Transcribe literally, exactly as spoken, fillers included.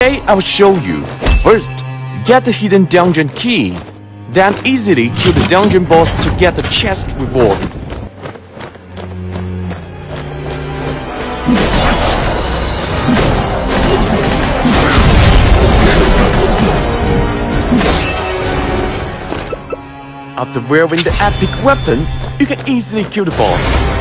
Today I will show you. First, get the hidden dungeon key. Then easily kill the dungeon boss to get the chest reward. After wearing the epic weapon, you can easily kill the boss.